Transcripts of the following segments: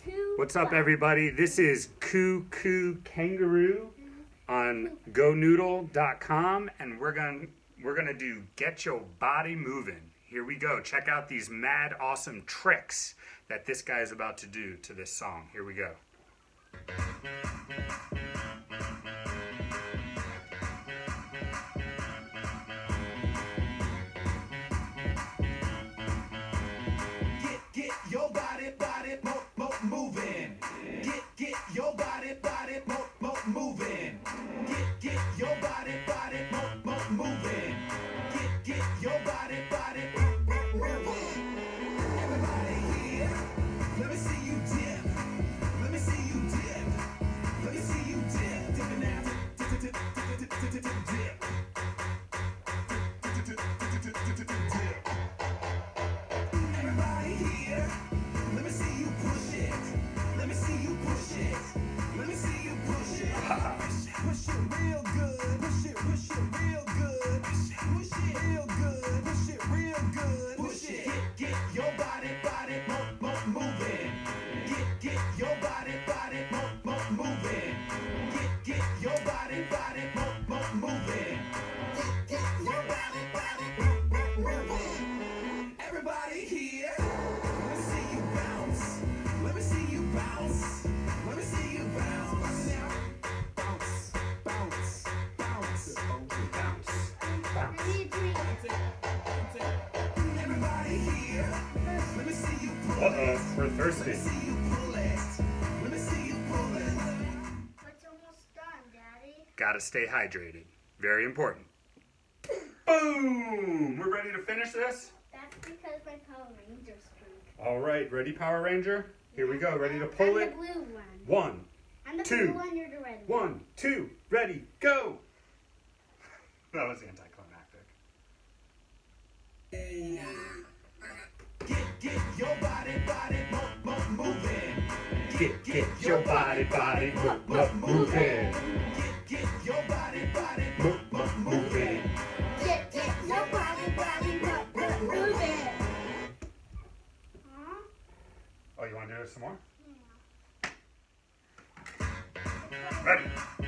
2, What's up, 5. everybody? This is Koo Koo Kangaroo on GoNoodle.com, and we're gonna do Get Your Body Moving. Here we go. Check out these mad awesome tricks that this guy is about to do to this song. Here we go. Get your body moving. Get your body moving. Get your body moving. Get your body moving. Everybody here, let me see you dip. Let me see you dip. Let me see you dip. Dip it now. Dip. Everybody here, let me see you push it. Let me see you push it. Let me see you push it. Push it real good. Push it real good. Push it real good. Push it real good. Push it. Get your body moving. Get your body moving. Get your body moving. Get your body moving. Everybody here, let me see you bounce. Let me see you bounce. Let me see you bounce. Bounce now. Bounce, bounce, bounce, Bounce. Everybody here, let me see you pull it. We're Let thirsty. me see you pull it. Let me see you pull it. It's almost done, Daddy. Gotta stay hydrated. Very important. Boom! We're ready to finish this? That's because my Power Rangers drink. All right, ready, Power Ranger? Here we go. Ready to pull I'm it? the blue one. 1, I'm the 2, blue one, you're the red one. 1, 2, ready, go! That was anticlimactic. Get your body moving. Get your body moving. Get your body Moving. Get your body moving. Huh? Oh, you want to do it some more? Yeah. Ready.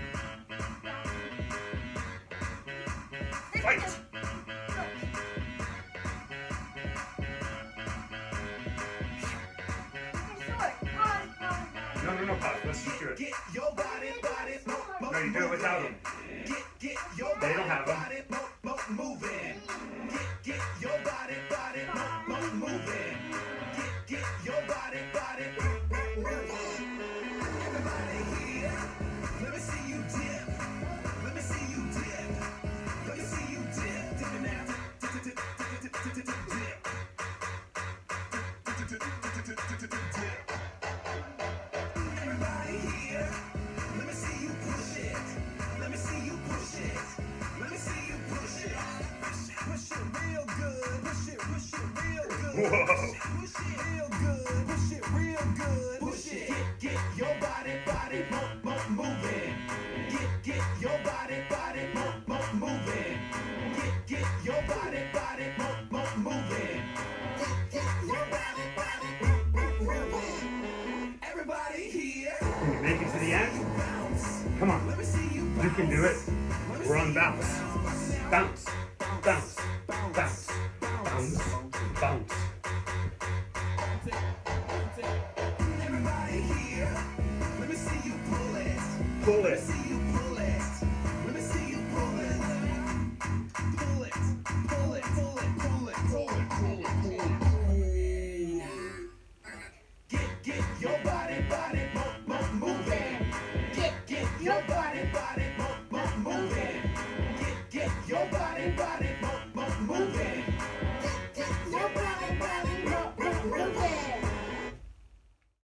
Fight! No, pause. Let's just do it. Get your body No, you do it without them. Get your They don't have them. body moving. Get your body moving. Get your body moving. Everybody here, let me see you dip. Let me see you dip. Let me see you dip. Dip it now. Dip. Everybody here, let me see you push it. Let me see you push it. Let me see you push it. Push it real good. Push it real good. Whoa. Push it real good. Push it real good. Push it. Get your body moving. Get your body moving. Get your body moving. Get your body moving. Everybody here, Can you make it to the end? bounce. Come on. Let me see you bounce. You can do it. We're on bounce. Bounce. Bounce. Bounce. Bounce. Bounce. Everybody here, let me see you pull it. Pull Let me it. see you pull it. Let me see you pull it. Pull it. Pull it. Pull it. Pull it. Pull it. Pull it. Pull it. Get your body moving. Get your body moving. Get your body